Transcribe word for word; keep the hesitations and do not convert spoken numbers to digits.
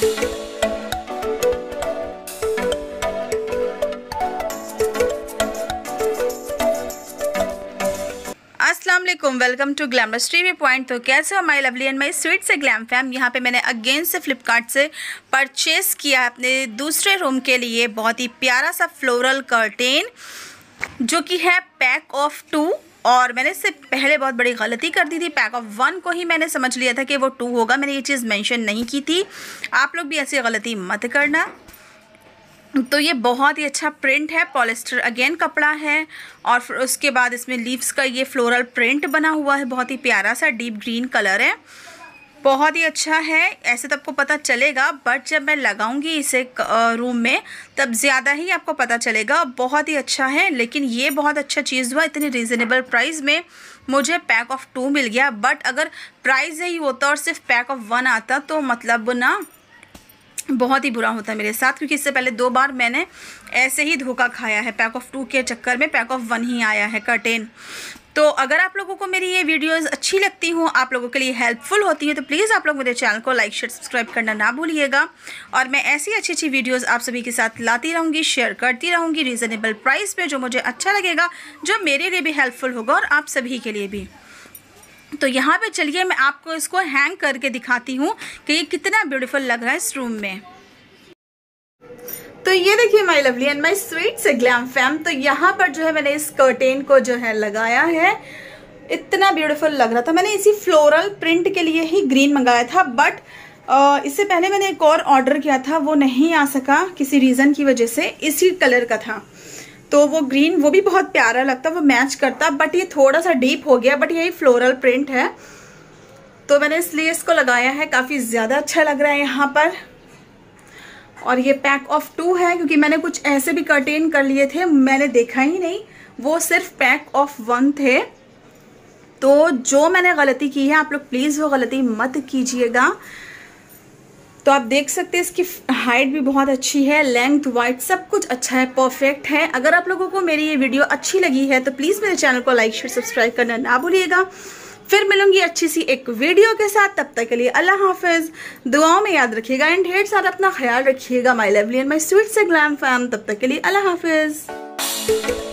अस्सलामुअलैकुम, welcome to glamorous TV point. तो कैसे हो my lovely and my sweet से ग्लैमफैम। यहाँ पे मैंने अगेन से फ्लिपकार्ट से परचेज़ किया अपने दूसरे रूम के लिए बहुत ही प्यारा सा फ्लोरल कर्टेन, जो कि है पैक ऑफ टू। और मैंने इससे पहले बहुत बड़ी गलती कर दी थी, पैक ऑफ वन को ही मैंने समझ लिया था कि वो टू होगा। मैंने ये चीज़ मेंशन नहीं की थी, आप लोग भी ऐसी गलती मत करना। तो ये बहुत ही अच्छा प्रिंट है, पॉलिस्टर अगेन कपड़ा है, और फिर उसके बाद इसमें लीव्स का ये फ्लोरल प्रिंट बना हुआ है, बहुत ही प्यारा सा डीप ग्रीन कलर है, बहुत ही अच्छा है। ऐसे तो आपको पता चलेगा, बट जब मैं लगाऊंगी इसे रूम में तब ज़्यादा ही आपको पता चलेगा। बहुत ही अच्छा है, लेकिन ये बहुत अच्छा चीज़ हुआ, इतनी रीज़नेबल प्राइस में मुझे पैक ऑफ टू मिल गया। बट अगर प्राइस यही होता और सिर्फ पैक ऑफ वन आता तो मतलब ना बहुत ही बुरा होता मेरे साथ, क्योंकि इससे पहले दो बार मैंने ऐसे ही धोखा खाया है। पैक ऑफ टू के चक्कर में पैक ऑफ वन ही आया है कर्टेन। तो अगर आप लोगों को मेरी ये वीडियोस अच्छी लगती हो, आप लोगों के लिए हेल्पफुल होती है, तो प्लीज़ आप लोग मेरे चैनल को लाइक शेयर सब्सक्राइब करना ना भूलिएगा। और मैं ऐसी अच्छी अच्छी वीडियोस आप सभी के साथ लाती रहूँगी, शेयर करती रहूँगी रीज़नेबल प्राइस पे, जो मुझे अच्छा लगेगा, जो मेरे लिए भी हेल्पफुल होगा और आप सभी के लिए भी। तो यहाँ पे चलिए मैं आपको इसको हैंग करके दिखाती हूँ कि ये कितना ब्यूटीफुल लग रहा है इस रूम में। तो ये देखिए my lovely and my sweet से ग्लैमफैम। तो यहाँ पर जो है मैंने इस कर्टेन को जो है लगाया है, इतना ब्यूटीफुल लग रहा था। मैंने इसी फ्लोरल प्रिंट के लिए ही ग्रीन मंगाया था, बट इससे पहले मैंने एक और ऑर्डर किया था, वो नहीं आ सका किसी रीज़न की वजह से, इसी कलर का था। तो वो ग्रीन वो भी बहुत प्यारा लगता, वो मैच करता, बट ये थोड़ा सा डीप हो गया, बट यही फ्लोरल प्रिंट है तो मैंने इसलिए इसको लगाया है। काफ़ी ज़्यादा अच्छा लग रहा है यहाँ पर। और ये पैक ऑफ टू है, क्योंकि मैंने कुछ ऐसे भी कर्टेन कर लिए थे, मैंने देखा ही नहीं, वो सिर्फ पैक ऑफ वन थे। तो जो मैंने गलती की है, आप लोग प्लीज़ वो गलती मत कीजिएगा। तो आप देख सकते हैं इसकी हाइट भी बहुत अच्छी है, लेंथ वाइड सब कुछ अच्छा है, परफेक्ट है। अगर आप लोगों को मेरी ये वीडियो अच्छी लगी है तो प्लीज़ मेरे चैनल को लाइक शेयर सब्सक्राइब करना ना भूलिएगा। फिर मिलूंगी अच्छी सी एक वीडियो के साथ, तब तक के लिए अल्लाह हाफिज। दुआओं में याद रखिएगा एंड ढेर सारा अपना ख्याल रखिएगा। My lovely and my sweet से ग्लैमफैम। तब तक के लिए अल्लाह हाफिज।